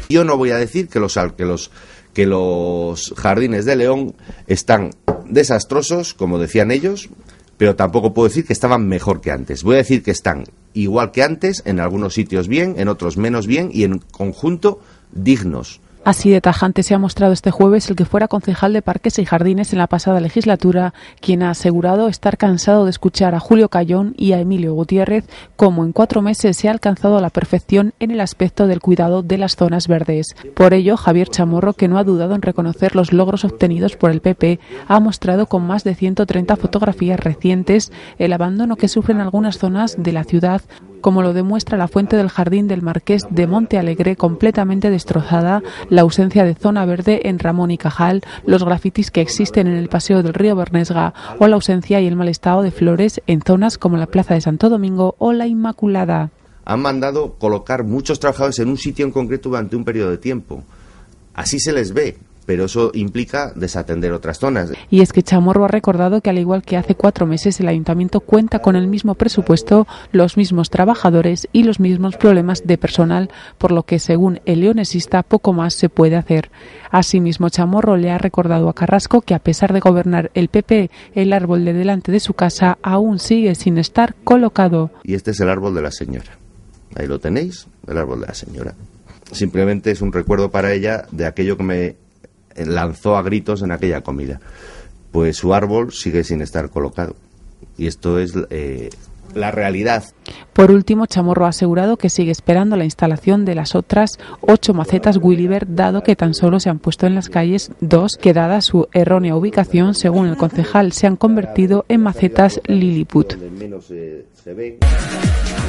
Yo no voy a decir que los jardines de León están desastrosos, como decían ellos, pero tampoco puedo decir que estaban mejor que antes. Voy a decir que están igual que antes, en algunos sitios bien, en otros menos bien y en conjunto dignos. Así de tajante se ha mostrado este jueves el que fuera concejal de Parques y Jardines en la pasada legislatura, quien ha asegurado estar cansado de escuchar a Julio Cayón y a Emilio Gutiérrez cómo en 4 meses se ha alcanzado la perfección en el aspecto del cuidado de las zonas verdes. Por ello, Javier Chamorro, que no ha dudado en reconocer los logros obtenidos por el PP, ha mostrado con más de 130 fotografías recientes el abandono que sufren algunas zonas de la ciudad, como lo demuestra la fuente del Jardín del Marqués de Monte Alegre completamente destrozada, la ausencia de zona verde en Ramón y Cajal, los grafitis que existen en el paseo del río Bernesga o la ausencia y el mal estado de flores en zonas como la Plaza de Santo Domingo o la Inmaculada. Han mandado colocar muchos trabajadores en un sitio en concreto durante un periodo de tiempo. Así se les ve, pero eso implica desatender otras zonas. Y es que Chamorro ha recordado que al igual que hace 4 meses el ayuntamiento cuenta con el mismo presupuesto, los mismos trabajadores y los mismos problemas de personal, por lo que según el leonesista poco más se puede hacer. Asimismo, Chamorro le ha recordado a Carrasco que a pesar de gobernar el PP, el árbol de delante de su casa aún sigue sin estar colocado. Y este es el árbol de la señora. Ahí lo tenéis, el árbol de la señora. Simplemente es un recuerdo para ella de aquello que me lanzó a gritos en aquella comida. Pues su árbol sigue sin estar colocado. Y esto es la realidad. Por último, Chamorro ha asegurado que sigue esperando la instalación de las otras 8 macetas Gulliver, dado que tan solo se han puesto en las calles 2 que, dada su errónea ubicación, según el concejal, se han convertido en macetas Lilliput.